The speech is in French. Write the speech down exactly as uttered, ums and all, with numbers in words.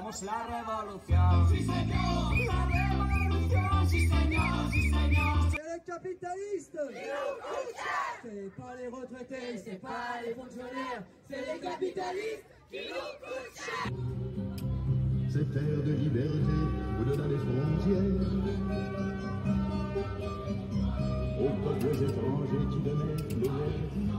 queremos la revolución. Sí, señor. La revolución, sí, señor, sí, señor. C'est les capitalistes. C'est pas les retraités, c'est pas les fonctionnaires, c'est les capitalistes qui nous coûtent cher. Cette terre de liberté au-delà des frontières, aux peuples étrangers qui donnaient le verre.